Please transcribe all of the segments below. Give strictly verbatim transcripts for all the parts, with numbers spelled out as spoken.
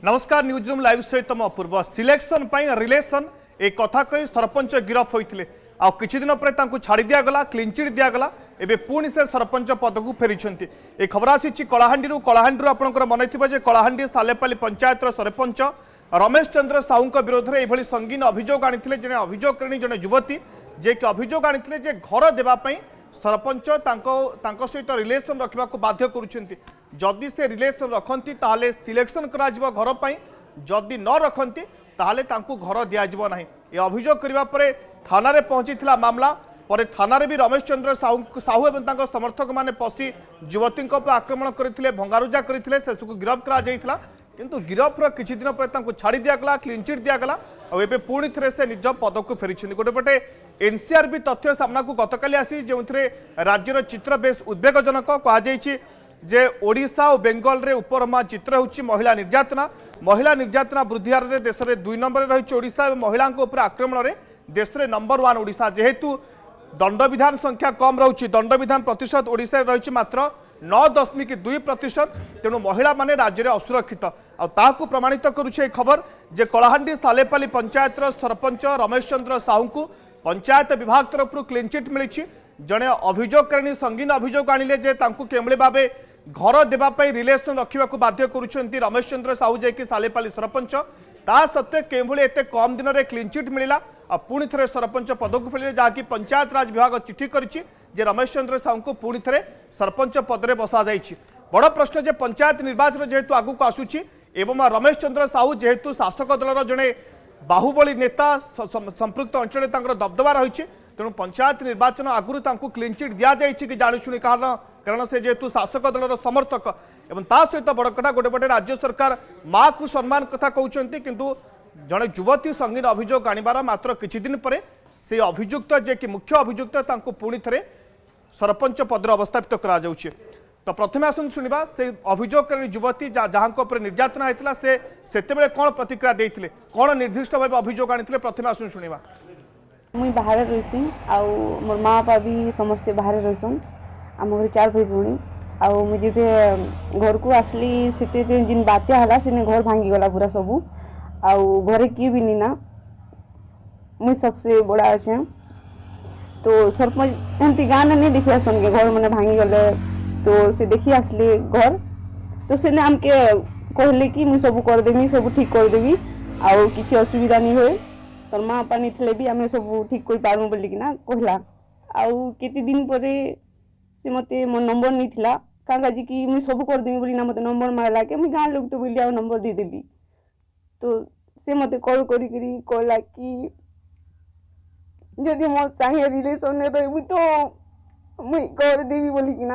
नमस्कार news room live सहित तुम अपूर्व सिलेक्शन रिलेशन एक कथा कही सरपंच गिरफ होते आ किछि दिन पर छाड़ी दिगला क्लीन चिट दिगला एवं पुणी से सरपंच पद को फेरी ए खबर आसी कलाहांडी कलाहांडी आपंकर मन थे कलाहांडी सालेपाली पंचायत सरपंच रमेश चंद्र साहू विरोध में यह संगीन अभियोग आनी जड़े अभियोगकरणी जड़े युवती जे कि अभियोग आनी घर देवाई सरपंच तांको सहित रिलेशन रखा बाध्य करुँच जदि से रिलेशन रखती ताले सिलेक्शन करा घर पर जदि न रखती ताले तांको घर दिज्व ना ये अभियोग करने पर थाना रे पहुंची मामला पर थाना रे भी रमेश चंद्र साहू साहू और समर्थक मैंने पशि युवती आक्रमण करते भंगारुजा करते शेष गिरफ करा किंतु गिरफ्र किछि दिन पर छाड़ी दिगला क्लीन चिट दिगला और पुणी थे से निज पद को फेरी गोटेपटे एनसीआर भी तथ्य सामना को गतकाली आसी जो राज्यर चित्र बेस उद्वेगजनक कहुई जे ओडिशा और बेंगल रे उपरमा चित्र होची महिला निर्यातना महिला निर्यातना वृद्धि हार में देश में दुई नंबर रही ओडिशा और महिला आक्रमण में देश में नंबर वन ओडिशा जेहेतु दंड विधान संख्या कम रोचे दंड विधान प्रतिशत ओडिशा रही मात्र नौ दशमिक दुई प्रतिशत तेणु महिला माने राज्य में असुरक्षित आउ प्रमाणित करुचे खबर जे कलाहांडी सालेपाली पंचायत सरपंच रमेश चंद्र साहू को पंचायत विभाग तरफ क्लीन चिट मिली जड़े अभियोगकरणी संगीन अभियोग आनिले जे तांकु केमळे भाबे घर देवाई रिलेशन रखा बाध्य करुँच रमेश चंद्र साहू जे सालेपाली सरपंच ता सत्वे केभली एत कम दिन में क्लीन चिट मिला और पुणी थे सरपंच पद को फेलिले जहाँकि पंचायत राज विभाग चिठी करिछि जे रमेश चंद्र साहू को पुणी थे सरपंच पद में बसा जाइछि। बड़ प्रश्न जे पंचायत निर्वाचन जेहेतु आगुक आसुछि एवं रमेश चंद्र साहू जेहेतु शासक दलर जड़े बाहुबली नेता संपृक्त अंचल दबदबा रही तेणु पंचायत निर्वाचन आगुरी क्लीन चिट दि जाइए कि जाणुशुणी कारण कारण से जेहेतु शासक दलर समर्थक एवं ता सहित बड़ कथा गोटेपटे राज्य सरकार माँ को सम्मान कथा कहते किंतु जड़े युवती संगीन अभियोग आनिबार मात्र किछि दिन पर से अभियुक्त जे कि मुख्य अभियुक्त तांको पुणी थे सरपंच पद अवस्थापित करा जाउछि। तो प्रथम आसन शुणा से अभियोगकरणी युवती जहाँ निर्यातना होता से सेतेबेले कौन प्रतिक्रिया देते कौन निर्दिष्ट भाव अभियोग आनी प्रथम आसन शुणा मुई बाहर रहीसी आउ मोर माँ बापा भी समस्ते बाहर रहीसन आम घर चार भाई भूणी आउ मुझे घर को आसली से जिन बात्या है से घर भांगीगला पूरा सबू आउ घरे किए भी नी ना मुई सबसे बड़ा अच्छे तो सरपंच एमती गाँ नहीं देखी आसन के घर मैंने भांगी गले तो से देखी आसली घर तो से आमके कहले कि मुई सब करदेवी सब ठीक करदेवी आउ किसी असुविधा नहीं हुए तर माँ बापा नहीं भी आम सब ठीक कर पारू बोलिकिना कहला आउ केते दिन पर से मते मो नंबर नहीं थिला काका जी कि मुई सब करदेवी बोली ना मते नंबर मारला के मुई गाँ लोग तो बोली आ नंबर दे देली तो से मते कॉल करी करी कहला कि जदि मो संगे रिलेशन में रहबू तो मुई कर देवी बोलिकिना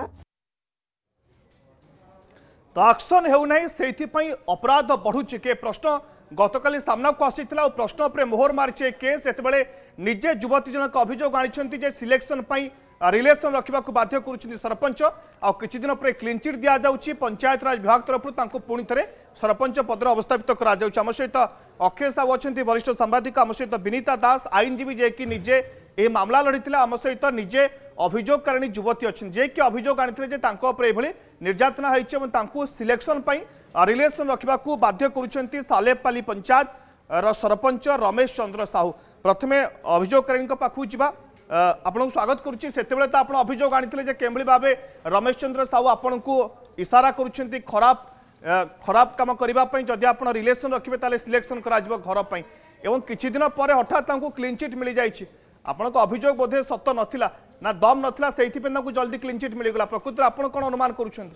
तो एक्शन हेउना से अपराध बढ़ुची के प्रश्न गतकाली सामना को आसीथिला और प्रश्न उपर मोहर मारिचे केस सेतेबेले निजे युवती जनक अभियोग आनिछंती जे सिलेक्शन पई रिलेशन रखा बाध्य करुँच सरपंच आ किछि दिन पर क्लीन चिट दि जाउछि पंचायत राज विभाग तरफ तांको पुणी थे सरपंच पद अवस्थापित करा जाउछि। आम सहित अक्षय साहू अच्छा वरिष्ठ सांबादिक आम सहित विनीता दास आईनजीवी जे कि निजे ए मामला लड़ी आम सहित निजे अभियोगकरणी युवती अच्छी जे कि अभियोग आनी निर्यातना होती सिलेक्शन रिलेशन रखा बाध्य करुँच सालेपाली पंचायत सरपंच रमेश चंद्र साहू प्रथम अभियोगकरणी पाखु जावा आपन स्वागत करुच्ची से तो आप अभियोग आनी केभली भाव रमेश चंद्र साहू आपण को इशारा करुँच खराब खराब काम करने जदि आप रिलेशन रखिए ताले सिलेक्शन करा घर पर एवं किछि दिन पर हठात क्लीन चिट मिल जाइए आपण को अभियोग बोधे सत नथिला ना दम नथिला सेइथिपे तांको जल्दी क्लीन चिट मिल गला प्रकृति आपण कोन अनुमान करूछन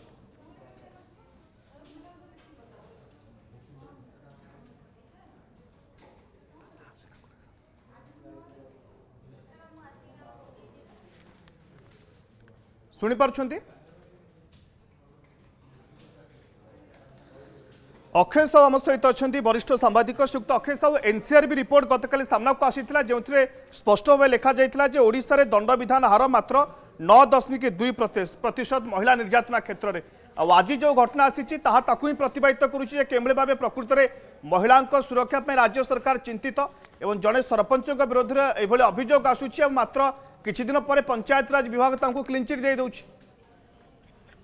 सुनी पारछंती अक्षय साहू आम सहित अच्छा वरिष्ठ सांबादिक श्रीयुक्त अक्षय साहू एनसीआर भी रिपोर्ट गतकाली सामना को आसीथिला जो स्पष्ट भाव लिखा जाइथिला जे ओडिशा रे दंड विधान हार मात्र नौ दशमिक दुई प्रतिशत महिला निर्यातना क्षेत्र में आज जो घटना आसी ताकू ही प्रतिपादित करुच्ची केभली भाव प्रकृत में महिला सुरक्षा पर राज्य सरकार चिंतित एवं जड़े सरपंच विरोध में यह अभियोग आसूची मात्र किछि दिन पर पंचायत राज विभाग क्लीन चिट दे दउछि।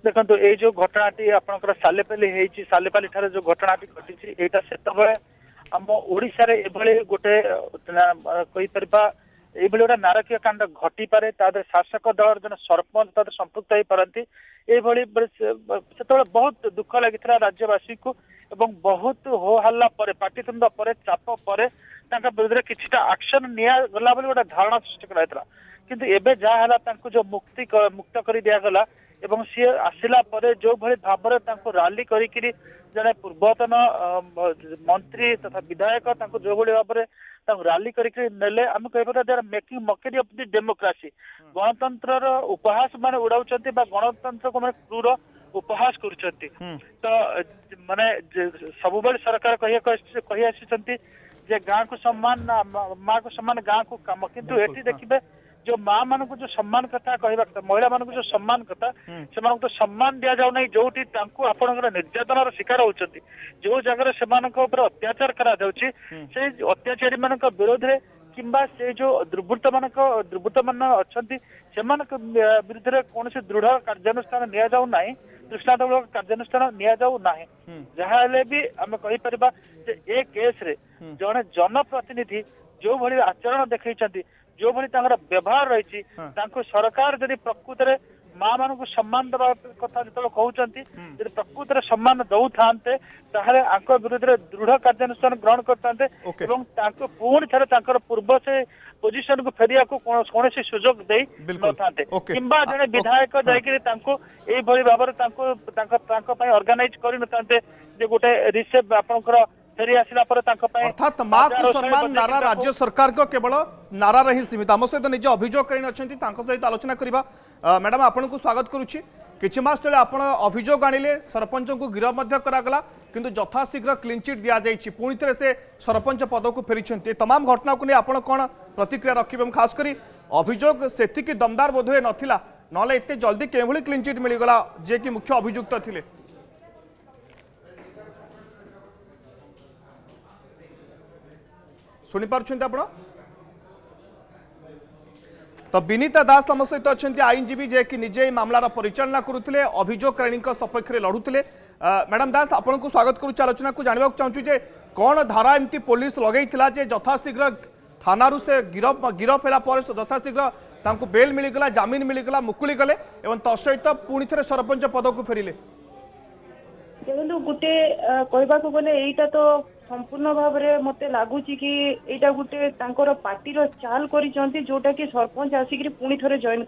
देखो ये जो घटनाटी आपंकर सालेपाली होती सालेपाली ठारे जो घटनाटी घटी यहाँ से आम ओडिशा रे एभले गोटे कही परिबा एभले गोटे नारकीय कांड घटी पारे तादर शासक दल जन सरपंच तादर संपृक्त हो पारती एभली से बहुत दुख लगी राज्यवासी को एवं बहुत हो हल्ला पर पाटितुंड पर चाप पर विरुद्ध किछटा एक्शन निया गला बोली गोटे धारणा सृष्टि कराइतला किंतु एबे जहा हला तांको जो मुक्ति मुक्त कर दिया गला एवं सी आसिला परे जो भली भाबरे तांको रैली करिकिरी जने पूर्वतन मंत्री तथा विधायक तांको जो भली भाबरे तांको रैली करिकिरी नेले हम कहबा they are making mockery of the democracy गणतंत्र रो उपहास माने उडाउचंती बा गणतंत्र को माने क्रूर उपहास करूचंती तो माने सब बेले सरकार कहिया कहि आसीचंती जे गाँ को सम्मान माँ को सम्मान गाँ को काम किंतु एठी देखिबे जो माँ मान को जो सम्मान कथा कहवा महिला मान को जो सम्मान कथा से तो सम्मान दि जाऊ ना जो आपण निर्यातनार शिकार होती जो जगह से अत्याचार करा से अत्याचारी मान विरोध में किंबा से जो दुर्वृत्त मान दुर्वृत्त मान अच्छा से विरुद्ध में कौन से दृढ़ कार्यानुष्ठान नि जाऊ ना दृष्टान्तमूलक कार्यानुष्ठान नि जाऊ ना जहाँ भी आम कहीपर ए केस रे जड़े जनप्रतिनिधि जो भली आचरण देखते जो भली व्यवहार रही सरकार जदि प्रकृत में माँ मान को सम्मान देवा कथा जो कहते प्रकृत में सम्मान दौ था विरुद्ध में दृढ़ कार्यानुष्ठान ग्रहण करते पुणी थे पूर्व से पोजिशन को फेरिया को कौन सुजोग दे न था किंबा जड़े विधायक जाकि भाव में ऑर्गेनाइज कर गोटे रिसेप आपंकर फेरी आसिला पर अर्थात माँ को सम्मान नारा राज्य सरकार को केवल नारा रही सीमित आम सहित निज अभियोग सहित आलोचना करवा मैडम आपन को स्वागत करुच्ची किछि मास तले आपण अभियोग आनिले सरपंच को गिरफ करागला किंतु यथाशीघ्र क्लीन चिट दिया जाइछि पुणी थे से सरपंच पद को फेरी तमाम घटना को नहीं आपण कौन प्रतिक्रिया रखिबे खास करी अभियोग सेतिकी दमदार बोध हुए नथिला नले एते जल्दी केभली क्लीन चिट मिलगला जे कि मुख्य अभियुक्त थिले शुणी पार्छन्ते आपण तो विनीता दास आम सहित अच्छा आईनजीवी जे कि निजे मामलार परिचालना करुले अभियोगकारिणी सपक्ष में लड़ुले मैडम दास आपन को स्वागत करुच्चे आलोचना को जानवा चाहूँ जे कौन धारा एमती पुलिस लगे यथाशीघ्र थाना से गिरफ गिरफ है यथाशीघ्र बेल मिलगला जमीन मिलगला मुकुली गले और तसहित पुणी थे सरपंच पद को फेरिले देखो गोटे कहवा गले यहीटा तो संपूर्ण भाव में मत लगुच कि यहाँ गोटे पार्टीर चाल करिसेंती जोटा कि सरपंच आसिक पुणी थे जॉइन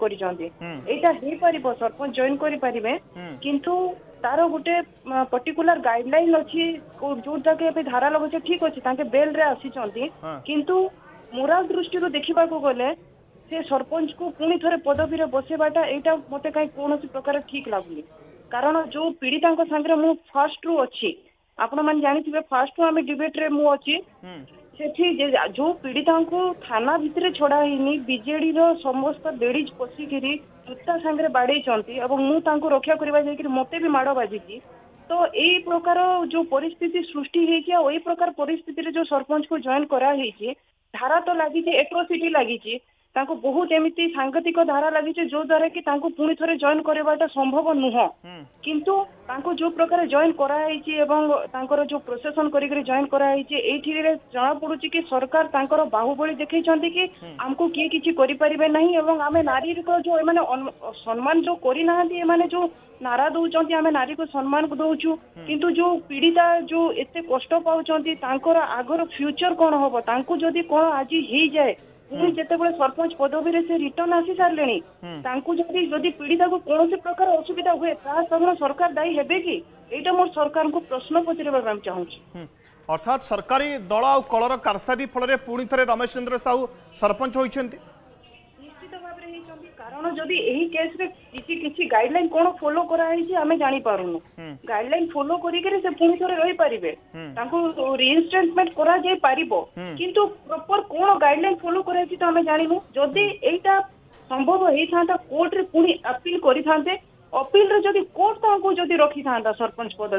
कर सरपंच जॉइन करें किंतु तार गोटे पर्टिकुलर गाइडलाइन अच्छी जो जगह धारा लगे ठीक अच्छे बेल रे आसी किंतु मोराल दृष्टि देखा गले से सरपंच को पुणी थे पदवी बसेबाटा यहाँ मत कहीं कौन प्रकार ठीक लगुनि कारण जो पीड़िता सांगे मु फर्स्ट रु अच्छी आपण मैंने जानी फास्ट आम डिबेट रे मु अच्छी सेठी जो पीड़िता को थाना भितर छड़ा होनी बीजेडी रो समस्त लेडीज पशिकी जूता सांगे बाड़े मुझे रक्षा करवा मत भी माड़ बाजी तो यही प्रकार जो परिस्थिति सृष्टि होई प्रकार परिस्थिति जो सरपंच को जॉइन कराई धारा तो लगी एट्रोसिटी लगी बहुत एमती सांगतिक धारा लगी जो द्वारा कि पुणी थे जॉइन करवाटा संभव नुह किंतु जो प्रकार जॉइन कराई जो प्रोसेसन कर जॉइन कराई जना पड़ी कि सरकार बाहुबली देखी कि आमको किए किसी करें आम नारी को जो एम सम्मान जो करना जो नारा दौरान आम नारी को सम्मान दौचु किंतु जो पीड़िता जो एत कष्ट पाँच आगर फ्यूचर कौन हम जदि कौन आज हो जाए पुणी जिते सरपंच पदवी से रिटर्न आसी सारे जदि पीड़िता को कौन प्रकार असुविधा हुए सब सरकार दायी है कि यहाँ मोर सरकार को प्रश्न पचार चाहूँ अर्थात सरकारी दल आ कलर कारसादी फल पुणी थे रमेश चंद्र साहू सरपंच होती निश्चित भाव कारण जदि यही केस रे किसी किसी गाइडलाइन कौन फॉलो कराई आम जानी पारुनु गाइडलाइन फॉलो करिके से पुणी थे रही पारिबे तांको रिइंस्टेटमेंट करा जाय पारिबो किंतु प्रॉपर कौन गाइडलाइन फॉलो कराई तो आम जानिनु जदि एटा संभव होई थांता कोर्ट रे पुणी अपील करि थांते अपील रे जदि कोर्ट तांको जदि रखी थांता सरपंच पदवी रे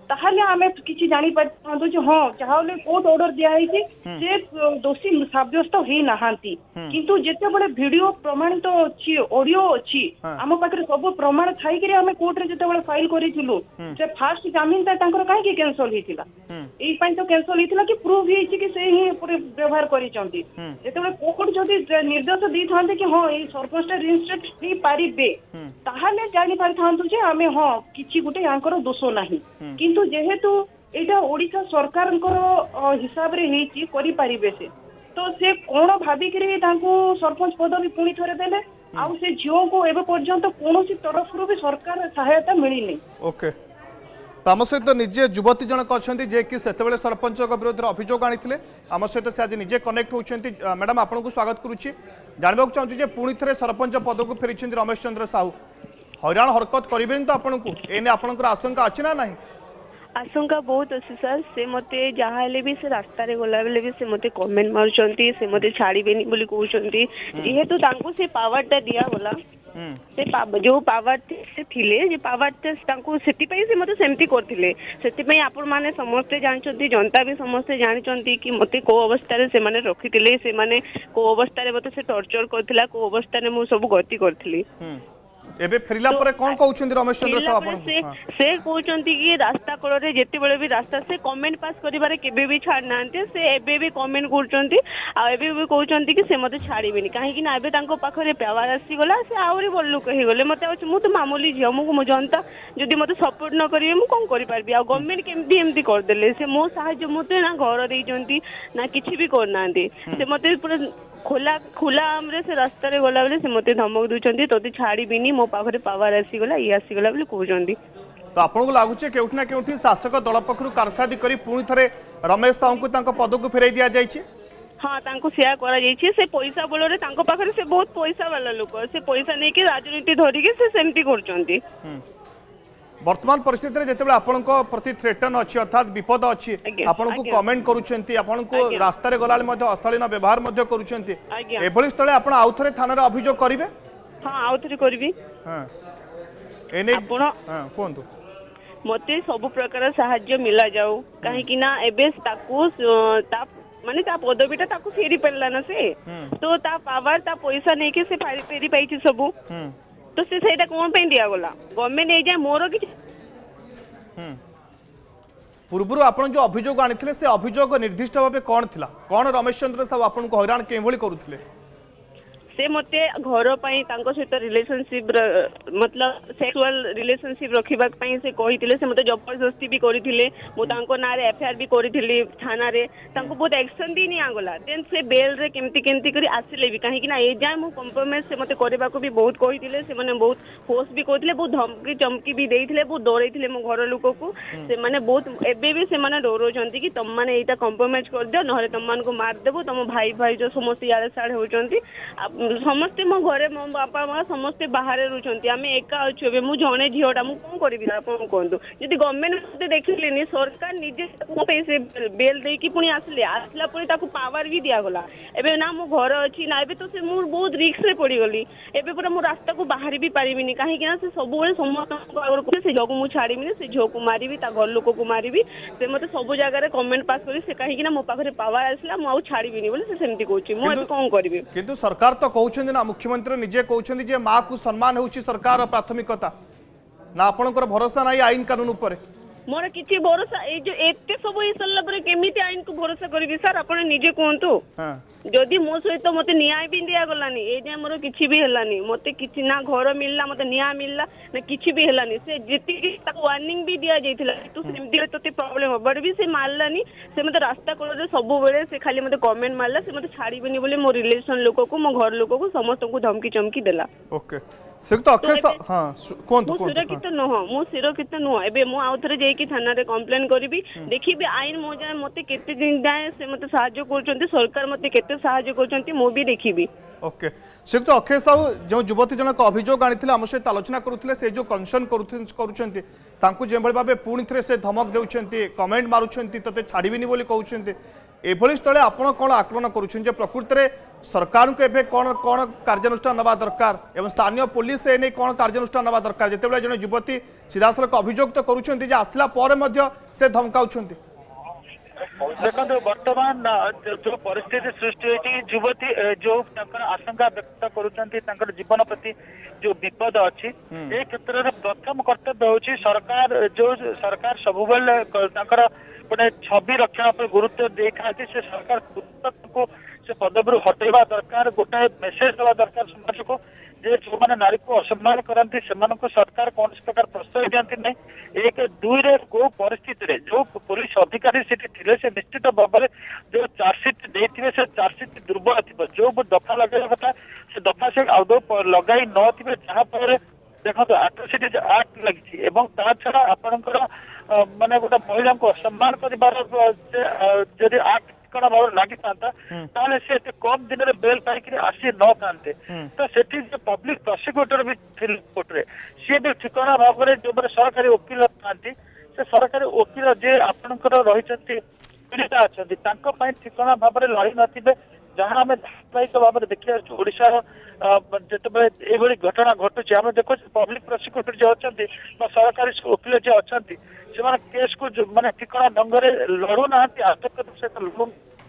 ताहले आमे किछि जानि पारथु जे हां चाहले कोर्ट ऑर्डर दिया है कि से दोषी साब्यस्त होई नाहांती किंतु जेते बळे वीडियो प्रमाणित अछि ऑडियो अछि हम पाखरे सब प्रमाण थाई कि आमे कोर्ट रे जेते बळे फाइल करिथिलु जे फर्स्ट जामीन ता तांकर काहे कि कैंसिल हिथिला एई पई तो कैंसिल हिथिला कि प्रूफ हिछि कि से ही पूरे व्यवहार करि चंती जेते बळे कोर्ट जदी निर्देश दी थांते कि हां एई सर्कमस्टेंस रिस्ट्रिक्ट ही पारिबे ताहले जानि पारथांतु जे आमे हां किछि गुटे यांकर दोष नाही किंतु जेहेतु एटा ओडिशा सरकार हिसाब रे हेची करि पारिबे से तो से कोन भाबी कि तांको सरपंच पदवी पुणी थरे देले आ से झियो को एबे पर्यंत कोनोसी तरफ रु भी सरकार सहायता मिली नहीं। ओके आम सहित निजे युवती जनक अच्छा जे कि सेतेबेले सरपंच विरोध में अभियोग आनी आम सहित से आज निजे कनेक्ट होती मैडम आपको स्वागत करुच्ची जानवाक चाहूँ पुणी थे सरपंच पद को फेरी रमेश चंद्र साहू हैरान हरकत करेंगे तो आपन को एने आपनकर आशंका अच्छी ना नहीं आशंका बहुत अच्छी सर से मते जहाँ हेले भी से रास्ता रे गला बेले भी से मते कमेंट मारुचंती से मते छाड़ीबेनी बोली कहउचंती जेहेतु तांको से पावरटा दिया गला से जो पावर से थिले जे पावर तांको सेति पई से मते सेमती करथिले सेति पई आपण माने समस्त जानचंती जनता भी समस्त जानचंती कि मते को अवस्था रे से माने रखिथिले से माने को अवस्था रे मते से टॉर्चर करथिला को अवस्था रे मु सब गति करथिली एबे फेरिला परे कोन कहउछंती रमेश चंद्र साहब आपण से से कहउछंती कि रास्ता कड़ रे जेते बेले भी रास्ता से कमेंट पास करिबारे केबे भी छाड़ नांते से एबे भी कमेंट करचंती आ एबे भी कहउछंती कि से मते छाड़ीबेनी काहे कि ना एबे तांको पाखरे पावर आसी गला से आउरी बोललु कहि गले मते मु तो मामूली झियो मु जनता जदी मते सपोर्ट न करिवे मु कोन करि पारबी आ गवर्नमेंट केमती एमती कर देले से मो सहाय्य मते ना घर देइचंती ना किछि भी करनांती से मते पूरा खोला खोला आमरे से रास्ता रे गला बेले से मते धमक दुचंती तोते छाड़ीबिनी मो पाखरे पावर आसी गला ई आसी गला बेले कहउचंती तो आपन को लागुचे केउठना केउठी शासक दल पखरु कारसादी करी पुणी थरे रमेश साहू को तांको पद को फेराई दिया जायछि हाँ तांको शेयर करा जायछि से पैसा बोलो रे तांको पाखरे से बहुत पैसा वाला लोक से पैसा नै कि राजनीति धरि के से सेमती करचंती वर्तमान परिस्थिति रे जेतेबेले आपन को प्रति थ्रेटन अछि अर्थात विपद अछि आपन को कमेंट करूचंती आपन को रास्ता रे गलाले मध्ये अशालीन व्यवहार मध्ये करूचंती एभली स्थले आपन आउथरे थाना रे अभियोग करिवे हां आउथरे करबी हां एने आपन हां कोंतु मते सब प्रकार सहाय्य मिला जाऊ काहे कि ना एबे ताकू ता माने ता पदवीटा ताकू फेरी पड़ला ना से तो ता पावर ता पैसा नै के से फेरी पाइछि सब तो से सेटा कोन पे दिया गला गवर्नमेंट नै जाय मोर कि पूर्व आपन जो अभियोग आनिथिले से अभियोग निर्दिष्ट भाबे कोन थिला कोन रमेश चंद्र साहब आपन को हैरान केभली करूथिले से मते घर पई तांको सहित रिलेशनशिप मतलब सेक्सुअल रिलेशनशिप रखिबा पई से कहिथिले से मते जबरदस्ती भी करिथिले मो तांको नारे एफआईआर भी करिथिले थाना रे तांको बहुत एक्शन दी नि आगला देन से बेल रे केमती केमती करी आसिले भी काहे कि ना ए जाय मो कंप्रोमाइज से मते करबा को भी बहुत कहिथिले से माने बहुत फोर्स भी कहिथिले बहुत धमकी चमकी भी देइथिले बहुत डरैथिले मो घर लोक को से माने बहुत एबे भी से माने डरोचंती कि तम माने एटा कंप्रोमाइज कर दियो नहले तम मान को मार देबो तम भाई भाई जो समस्त यारे साडे होचंती समस्ते मो घरे मो बापा माँ समस्ते बाहर रुचंती आमे एका अच्छे एबे मु जणे झियोटा मु कोन करबी आपन कोंतु जदी गवर्नमेंट मते देखिलेनी सरकार निजे को पैसे बेल दे कि पुनी आसले आसला पुनी ताको पावर भी दिया गला एबे ना मो घर अछि ना एबे तो से मु बहुत रिस्क रे पड़ी गली एबे पूरा मो रास्ता को बाहर भी पारिबिनी काहे कि ना से सब बेले समस्त को आगर को से जगो मु छाड़ीबिनी से झो को मारिबी ता घर लोक को मारिबी से मते सब जगह रे कमेंट पास करी से काहे कि ना मो पाखरे पावर आसला मु आ छाड़ीबिनी बोले से सेमती कहउची मु एबे कोन करबी किंतु सरकार तो कहउछन ना मुख्यमंत्री निजे कहउछन जे मां को सम्मान होउची सरकार प्राथमिकता ना आपनकर भरोसा नाही आईन कानून ऊपर मोर किछि भरोसा ए जो एते सब ई सल्ला पर केमिति आईन को भरोसा करबी सर आपण निजे कोंतु हां जदी मो सहित मते न्याय भी दिया गलानी ए जे मोर किछि भी हलानी मते किछि ना घर मिलला मते न्याय मिलला ना किछि भी हलानी से जेति तक वार्निंग भी दिया जाइथिला तू सेमति तते प्रॉब्लम हो बड भी से मारलानी से मते रास्ता कोरे सब बेले से खाली मते कमेंट मारला से मते छाड़ीबेनी बोले मो रिलेशन लोक को मो घर लोक को समस्त को धमकी चमकी देला ओके से तो अखे हां कोंतु कोंतु सुरक्षित न हो मो सुरक्षित न हो एबे मो आउथरे जे कि थाना रे कंप्लेन करबी देखिबे आईन मो जाय मते केते दिन जाय से मते सहाय्य करचंती सरकार मते केते सहाय्य करचंती मो भी देखिबी ओके से तो अखे साहू जो युवती जनक अभियोग आनिथिले हम सहित आलोचना करूथिले से जो कंसर्न करूचंती तांकु जेबल भाबे पुणी थरे से धमक देउचंती कमेंट मारुचंती तते छाड़ीबिनी बोली कहउचंती एभली स्थले आपण कौन आकलन करुछन जे प्रकृति में सरकार को एबे कौन कौन कार्यानुष्ठान नवा दरकार एवं स्थानीय पुलिस एने कौन कार्यानुष्ठान नवा दरकार जेतेबेले जने युवती सीधासलख अभियोग तो करुछंती जे आसला पर मध्य से धमकाउछंती। देखो बर्तमान जो परिस्थिति सृष्टि होती युवती जो आशंका व्यक्त कर जीवन प्रति जो विपद अच्छी ए क्षेत्र में प्रथम कर्तव्य होची सरकार जो सरकार सब गोटे छवि रक्षा पर गुरुत्व दे था से सरकार को से पदवी हटेवा दरकार गोटे मेसेज देवा दरकार समाज को जे जो मैंने नारी को असम्मान करती से सरकार कौन प्रकार प्रश्रय दिखती नहीं एक दुई रे को परिस्थिति रे जो पुलिस अधिकारी से निश्चित भाव में जो चार्जसीट देते से चार्जसीट दुर्बल थी जो दफा लगे कथा से दफा से आदौ लगे नए जहाँफल देखो आट्रोसिटी आक्ट लगी छड़ा आपंकर माने गोटे महिला को असम्मान कर आक्ट भाव लगी था से कम दिन में बेल पाइक आसी न था तो सेठी जो पब्लिक प्रोसिक्यूटर भी कोर्ट रे सी भी ठिकाना भाव में जो सरकारी वकिल था से सरकारी वकिल जे आपंकर रही पीड़िता अच्छा ठिकाना भाव में लड़ी नथिबे जहाँ आम धारावाहिक भाव में देखिए ओडार जिते ये घटना घटुचे आम देखो पब्लिक प्रोसिक्यूटर जो अच्छा सरकारी वकिल जो अच्छा से केस को माने ठिकाना ढंग से लड़ू ना आतंक सहित लड़ू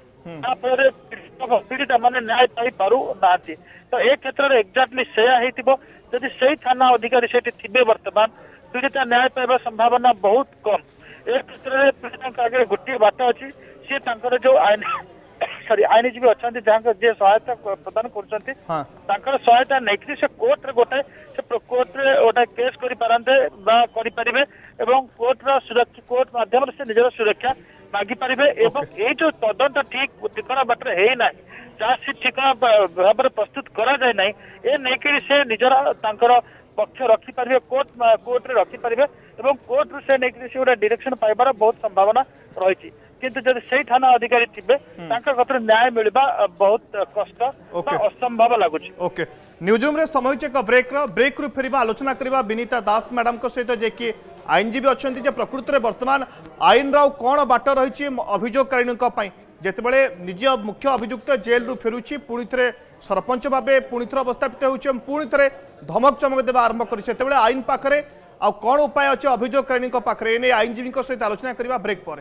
पीड़िता माने न्याय पाई पारू ना तो ए क्षेत्र में एक्जाक्टली से से थाना अधिकारी से थे वर्तमान पीड़िता न्याय पाइबा संभावना बहुत कम ए क्षेत्र में पीड़िता आगे गोटे बाट अच्छी सी जो आईन सॉरी आईनजीवी अच्छा जहाँ जे सहायता प्रदान कर सहायता नहीं से कोर्ट रे गोटे से कोर्ट रे गोटे केस करि पारंते बा करि परिबे एवं कोर्ट रा सुरक्षा कोर्ट माध्यम से निजर सुरक्षा मागी परिबे एवं ए जो तदंत ठीक ठिकाना बाटरे हे ना चार्जसीट ठिकाना भाव में प्रस्तुत करा जाए ना ए नहीं कि से निजर तांकर पक्ष रखी पारे कोर्ट कोर्ट रे रखी पारे एवं कोर्ट रू से नहीं से गोटे डायरेक्शन पाइबार बहुत संभावना रही किंतु जब से थाना अधिकारी थे कथर न्याय मिलवा बहुत कष्ट असंभव लगुच। ओके न्यूज रूम रे समय एक ब्रेक ब्रेक रु फेरिबा आलोचना करबा विनीता दास मैडम को सहित जे कि आईनजीवी अच्छा जे प्रकृति में वर्तमान आईन राव कौन बाट रही अभियोगकारी जितेबाला निज मुख्य अभियुक्त जेल रु फेरुची पुणी थे सरपंच भाव पुणी थे अवस्थापित होती पुणी थे धमक चमक देवा आरंभ कर आईन पाखे आ कौन उपाय अच्छे अभियोगकारी पाखे आईनजीवी सहित आलोचना करबा ब्रेक पर।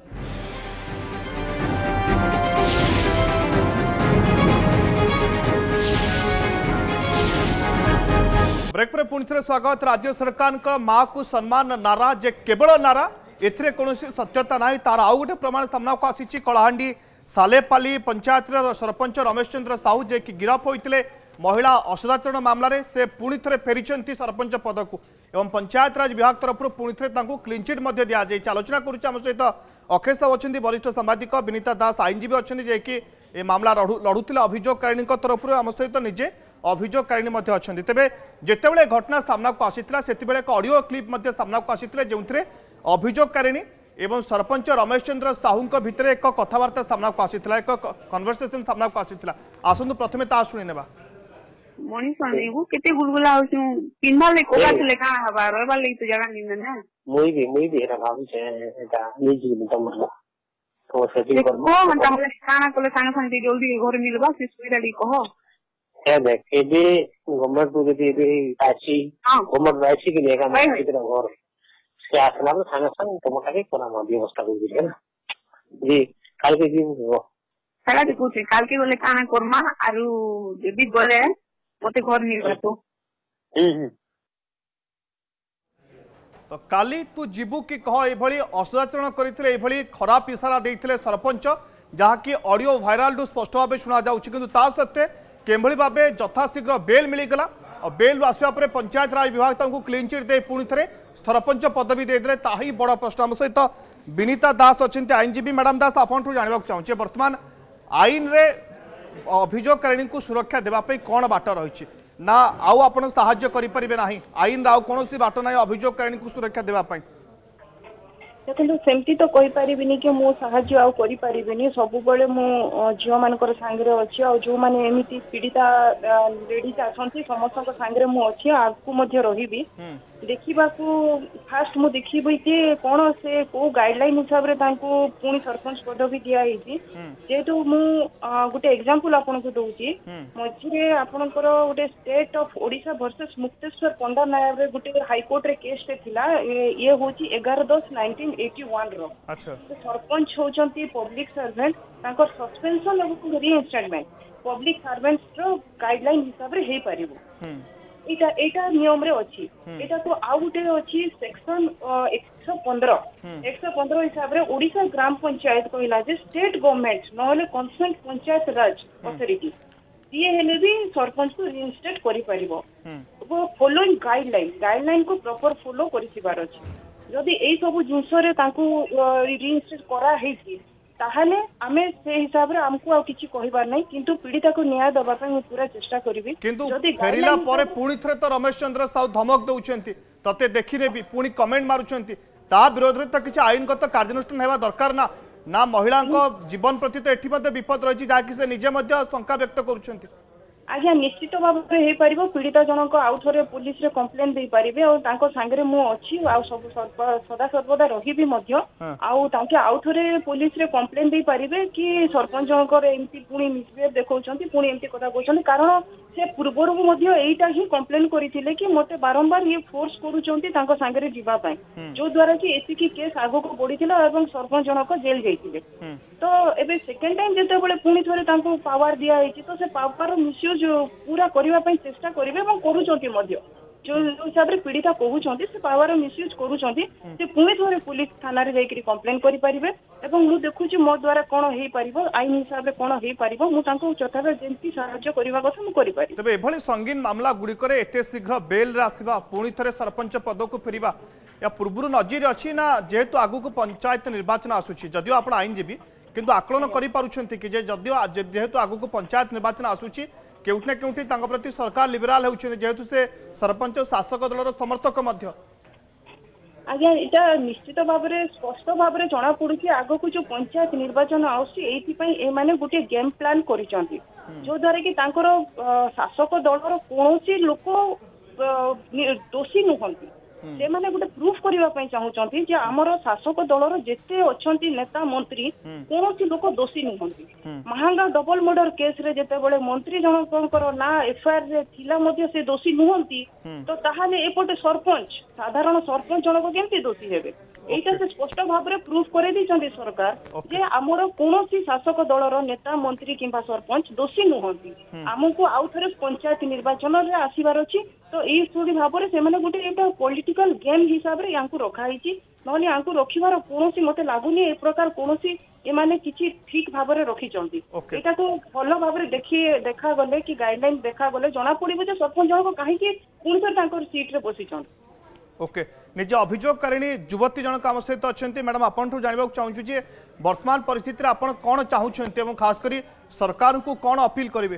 ब्रेक पर पुणी थे स्वागत। राज्य सरकार माँ को सम्मान नारा जे केवल नारा एथिरे कौन सत्यता ना तार आउ गोटे प्रमाण सामना को आसी कलाहांडी सालेपाली पंचायत सरपंच रमेश चंद्र साहू जे कि गिरफ होते महिला असदाचरण मामलें से पुणी थे फेरी सरपंच पद को एवं पंचायत राज विभाग तरफ पुणी थे क्लीन चिट दि जाए आलोचना करुम सहित अखेश साहू अच्छा वरिष्ठ सांबादिक विनीता दास आईनजीवी अच्छा जे कि ए मामला लड़ुले अभियोगकारी तरफ आम सहित निजे अभियोगकारी अच्छा तेरे जितेबाला घटना सामना को आसीला से एक ऑडियो क्लिप सामना को आसीते जो अभियोगकारी एवं सरपंच रमेश चंद्र साहू भितर एक कथबार्ता सामना को आसीला एक कन्वर्सेशन सामना को आसीला आसतु प्रथमे ता शुणी नेबा मनीष को केते गुलगुला होछु पिन्ना ले कोका चले का हबा रहबा ले तो जगह निन ना मोई भी मोई भी एरा भाबु छे एटा निजी में तमला तो सेटिंग कर को मन तमले काना कोले सांग सांग जल्दी घर मिलबा से सुविधा दी कहो ए देख एबे गवर्नमेंट को जदी एबे आसी गवर्नमेंट आसी के लेगा मैं इधर घर से आसला तो सांग सांग तमका के कोना व्यवस्था कर दिए ना जी काल के दिन हो सारा देखो छे काल के बोले काना करमा आरु जदी बोले मते घर मिलबा तो हम्म तो काली तू जीवु कि कह ये असदाचरण करते खराब इशारा देते सरपंच जहाँकि ऑडियो वायरल रु स्पष्ट भाव शुणा जा सत्वे केभली भाव यथाशीघ्र बेल मिलगला और बेल आसवा पर पंचायत राज विभाग क्लीन चिट दे पुणी थे सरपंच पदवी देदेले ताही बड़ प्रश्न आम सहित विनीता दास अच्छा आईनजीवी मैडम दास आपको जानवा चाहूँगे बर्तमान आईन रे अभियोगकारी को सुरक्षा देवाई कौन बाट रही ना आउ आपण साहाय्य करि परिबे नाही आईन राव कोनोसी बाट नाही अभियोगकारी को सुरक्षा देवा पई देखो सेमती तो कहि परिबिनी कि मो साहाय्य आउ करि परिबिनी सब बळे मो जियो मानकर संगे अछि आ जो माने एमिति पीड़िता लेडीज आछंती समस्त संगे मो अछि आकु मध्ये रहिबी देखा फास्ट मु देखी जे कौन से को गाइडलाइन हिसाब से पुणी सरपंच पदवी दिखाई जेहेतु मु गोटे एग्जांपल आपन को दउची मझे आपनकर गोटे state of Odisha versus Mukteswar Panda नायर रे गोटे हाईकोर्ट रे केस टे थिला ये होची ग्यारह दस नाइंटीन एटी वन रो अच्छा सरपंच होचंती पब्लिक सर्वेंट तांकर सस्पेंशन एवं रीइंस्टॉलमेंट पब्लिक सर्वेंट्स रो गाइडलाइन हिसाब रे हे परिबो एटा एटा नियम रे अछि एटा तो आउ गुटे अछि सेक्शन एक सौ पंद्रह एक सौ पंद्रह हिसाब रे ओडिशा ग्राम पंचायत कहला जे स्टेट गवर्नमेंट नहले कंसर्न पंचायत राज अथॉरिटी ये हेले भी सरपंच को रिइंस्टेट करि परिबो वो फॉलोइंग गाइडलाइन गाइडलाइन को प्रॉपर फॉलो करि सिबार अछि जदि एई सब जिंस रे तांको रिइंस्टेट करा हेछि ताहले आमे से हिसाब रे हमको आ किछि कहिबार नै किंतु पीड़िता को न्याय दबा पे पूरा चेष्टा करिबी किंतु फेरिला परे पुणी थरे तो रमेश चंद्र साहू धमक दउछंती तते देखिने भी पुणी कमेंट मारुछंती ता विरोध रे त किछि आईनगत कार्यानुष्ठान हेबा दरकार ना ना महिला को जीवन प्रति तो एठी मध्ये विपद रही जा कि से निजे मध्ये शंका व्यक्त करूछंती आज्ञा निश्चित भाव में हो पार पीड़िता जनक आउ थे पुलिस रे कंप्लेन दे पारे और सांगे मु अच्छी सब सदा सर्वदा रही आउ आउ थे पुलिस रे कंप्लेन दे पारे कि सरपंच जनकर एमती पुणी मिसबिहेव देखौछंती पुणी एमती कथा कहउछंती कारण से पूर्वर एटा ही कंप्लेन करथिले कि मते बारंबार ये फोर्स करूछंती तांको सांगे जीवा पाए जो द्वारा कि एतिकी केस आगो को बढ़िथिला एवं सरपंच जनक जेल जाइथिले तो एबे सेकंड टाइम जेते बेले पुणी थरे तांको पावर दिया हेछि तो से पावर मिसयूज पूरा करबा पई चेष्टा करिवे एवं करूछंती मध्य जो हिसाब रे पीड़िता कहउछंती से पावर मिसयूज करूछंती से पुणी थरे पुलिस थाना रे जाई कंप्लेन करि परिबे एवं मु देखुची मो द्वारा कोन हेई परिबो आईन हिसाब रे कोन हेई परिबो मु तांको चथाबे जेंती सहाय्य करबा କଥା मु करि पारि तबे एभली संगीन मामला गुडी करे एते शीघ्र बेल रे आसीबा पुणी थरे सरपंच पद को फेरिबा या पूर्वरु नजीर अछि ना जेहेतु आगु को पंचायत निर्वाचन आसुची जदियो आपण आईनजीबी किंतु आकलन करि पारुछंती कि जे जदियो जेहेतु आगु को पंचायत निर्वाचन आसुची केउठ ना केउठी तांको प्रति सरकार लिबराल होउछन जेहेतु से सरपंच शासक दलर समर्थक मध्य आज्ञा एटा निश्चित भाव में स्पष्ट भाव में जना पड़ुछि आगो को जो पंचायत निर्वाचन आउछि एथि पई ए माने गुटे गेम प्लान करिसंती जो द्वारा कि तांकर शासक दलर कोनोसी लोक दोषी नुहंती से माने गुटे प्रूफ करबा पई चाहउचंती जे हमर शासक दलर जेते अछंती नेता मंत्री कोनोसी लोक दोषी नुहंती महांगा डबल मर्डर केस रे जेते बळे मंत्री जनकर ना एफआईआर रे थिला मध्ये से दोषी नुहंती तो ताहाले एपटे सरपंच साधारण सरपंच जनक केमती दोषी हेबे एटा से स्पष्ट भाव में प्रूफ करे दिचंती सरकार जे हमर कोनोसी शासक दलर नेता मंत्री किंबा सरपंच दोषी नुहंती हमको आउ थरे पंचायत निर्वाचन रे आसीबार अछि तो एई सुडी भाव रे से माने गुटे एटा पॉलिटिकल गेम हिसाब रे यांकु रखा हिची नहले यांकु रखिबार कोनोसी मते लागुनी ए प्रकार कोनोसी ए माने किछि ठीक भाव रे रखि चंती एटा को भलो भाव रे देखि देखा गले कि गाइडलाइन देखा गले जना पड़िबो जे सरपंच जनक काहे कि पुणी थरे तांकर सीट रे बसि चंती ओके निज अभियोगकारिणी युवती जनक आम सहित अच्छा मैडम आपठू जानवा चाहूँ जे वर्तमान परिस्थिति आप कौन चाहूँ खास करी सरकार को कौन अपील करेंगे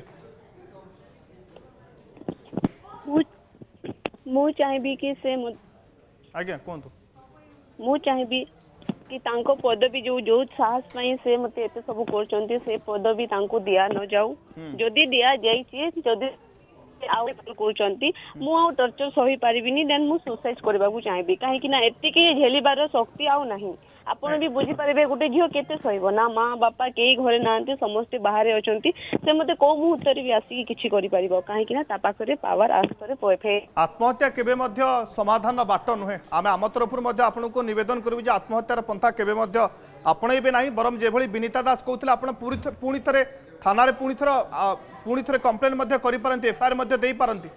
मु चाहिए कि से आज्ञा कहतु मु चाहिए कि तांको पदवी जो जो साहस पाई से मते एते सब करचंती से पदवी तांको दिया न जाऊ जदी दिया जाई छी जदी आउ करचंती मु आउ टर्चर सही पारिबिनी देन मु सुसाइड करबा को चाहिबी काहे कि ना एते के झेलिबार शक्ति आउ नाही आपण भी बुझी पारिबे गुटे झियो केते सहिबो ना मां बापा केई घरे नांते समस्त बाहर अछंती से मते को मुहूर्त रे भी आसी किछि करि पारिबो काहे कि ना ता पाखरे पावर आस्तरे पोफे आत्महत्या केबे मध्य समाधान बाट नुहे आमे आम तरफुर मध्य आपन को निवेदन करबी जे आत्महत्यार पंथा केबे मध्य आपणेबे नाही बरम जे भली विनीता दास कहउतले आपण पूरी पुणी थरे थाना रे पुणी थर पुणी थरे कंप्लेन मध्य करि पारंती एफआईआर मध्य देई पारंती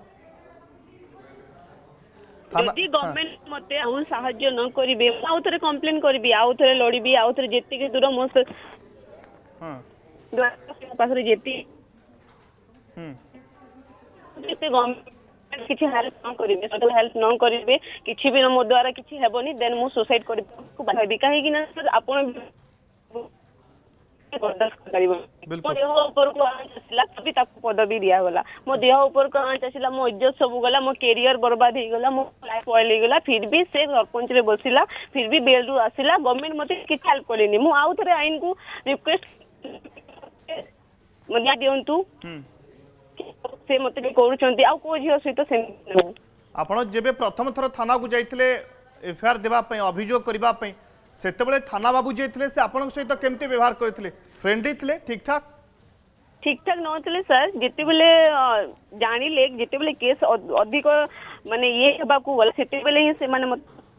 जदि गवर्नमेंट मते आउ सहाय्य न करिवे आउ थरे कंप्लेन करबी आउ थरे लड़ीबी आउ थरे जेति के दूर मो से हां द्वारा पाखरे जेति हम जेते गवर्नमेंट किछि हेल्प न करिवे सोशल हेल्प न करिवे किछि भी मो द्वारा किछि हेबोनी देन मो सुसाइड करि को बाहाबी काहे कि ना आपण मो देह ऊपर को आंचला तभी तक पदवी दिया गला मो देह ऊपर को आंचला मो इज्जत सब गला मो कैरियर बर्बाद हो गला मो लाइफ पॉइल हो गला फिर भी से सरपंच रे बसिला फिर भी बेल रु आसिला गवर्नमेंट मते किछ हेल्प करलेनी मो आउ थरे आइन को रिक्वेस्ट मनिया दियंतु से मते करूचंती आ को झियो सहित से आपण जेबे प्रथम थर थाना को जाइथिले एफआईआर देबा पई अभियोग करबा पई सेतेबेले थाना बाबू जे थिले से आपण सहित केमते व्यवहार करथिले फ्रेंडली थिले ठीक ठाक ठीक ठाक नथिले सर जेते बेले जानिले जेते बेले केस अधिक माने ये हेबा को बोले सेते बेले ही से माने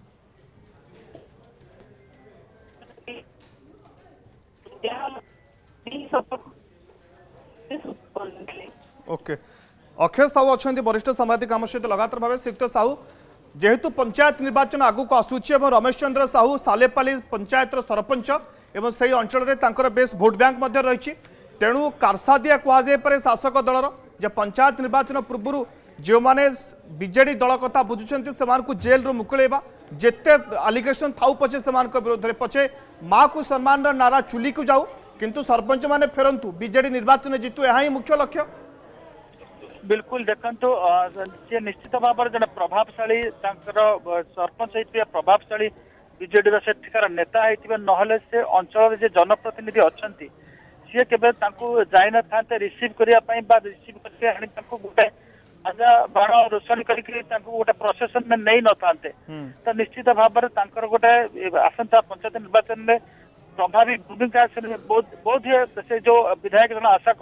ओके अक्षय साहू अच्छा वरिष्ठ सांबादिक आम सहित लगातार भाव श्रीयुक्त साहू जेहेतु पंचायत निर्वाचन आगु को आसूची और रमेश चंद्र साहू सालेपाली पंचायत सरपंच और से अंचल में बेस भोट बैंक रही तेणु कारसादिया कहुए शासक दलर जे पंचायत निर्वाचन पूर्व जो मैंने बीजेडी दल कथा बुझुंट से जेल रु मुकुलेबा जिते आलिगेसन थाऊ पछे से विरोध में पछे माँ को सम्मान नारा चुली को जाऊ किंतु सरपंच माने फेरंतु बीजेडी निर्वाचन जीतु यह ही मुख्य लक्ष्य बिल्कुल देखंतु से निश्चित भाव में जन प्रभावशाली सरपंच होता प्रभावशाली बीजेडी सेठिकार नेता होते नहले से अंचल जे जनप्रतिनिधि अच्छा सी के जाई न था रिसीव करने रिसीव करके गोटे आजा बाण रोषणी करके गोटे प्रोसेसन में नहीं न था तो निश्चित भाव में गोटे आसंता पंचायत निर्वाचन में प्रभावी भूमिका बोध से जो विधायक जन आशा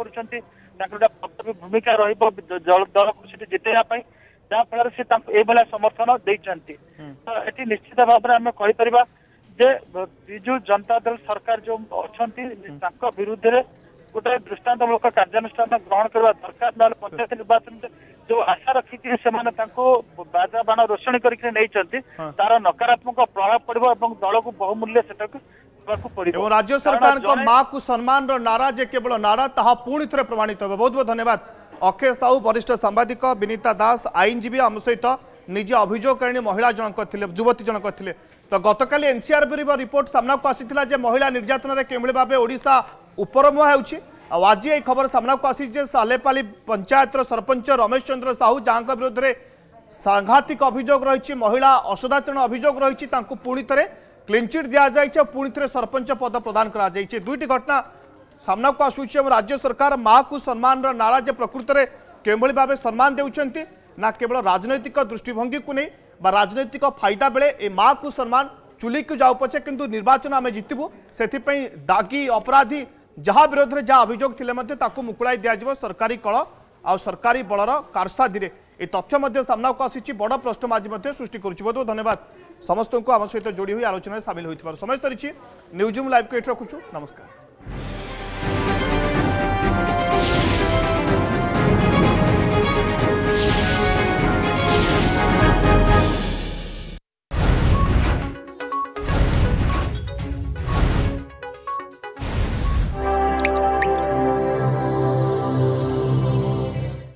कर भूमिका दल को जितेगा जहाँफल से ये समर्थन देते तो ये निश्चित भाव में आम कहीपर जे विजु जनता दल सरकार जो अच्छा विरुद्ध में गोटे दृष्टान्तमूलक कार्यानुष्ठान ग्रहण करवा दरकार ना पंचायत निर्वाचन जो आशा रखी से बाजा बाण रोषणी करते तार नकारात्मक प्रभाव पड़ो दल को बहुमूल्य से राज्य सरकार को माँ को सम्मान नारा जे केवल नारा ताहा पुणी थे प्रमाणित हो बहुत बहुत धन्यवाद अक्षय साहू वरिष्ठ सांबादिक विनीता दास आईनजीवी आम सहित निजे अभियोगकारिणी महिला जनक युवती जनक थे तो गतकाली एनसीआरबी रिपोर्ट सामना को आसीथिला जे महिला निर्यातन में केमळे भाबे ओडिशा उपरमुहा होउछि आज ये खबर सामना को आसी जे सालेपाली पंचायत सरपंच रमेश चंद्र साहू जहाँ विरोध में सांघातिक अभियोग रही महिला असदाचरण अभियोग रही पुणी थे क्लीनचिट दि जाए पुणी थे सरपंच पद प्रदान कर दुईटी घटना सामना को आसूची राज्य सरकार माँ को सम्मान नारा जे प्रकृत में केभली भाव सम्मान देउछंती ना केवल राजनैतिक दृष्टिभंगी को नहीं बा राजनैतिक फायदा बेले ए माँ को सम्मान चुली को जाऊ पछे किंतु निर्वाचन आम जितबू से दागी अपराधी जहाँ विरोध में जहाँ अभियोग थे मुकुलाई दिज्व सरकारी कल आ सरकारी बलर कारसादी ए तथ्य सामना को आसी बड़ प्रश्नबाजी सृष्टि करुच्ची बहुत बहुत धन्यवाद समस्त को आम सहित जोड़ी हुई आलोचना सामिल होती समय सरी न्यूज रूम लाइव को ये रखुचु नमस्कार।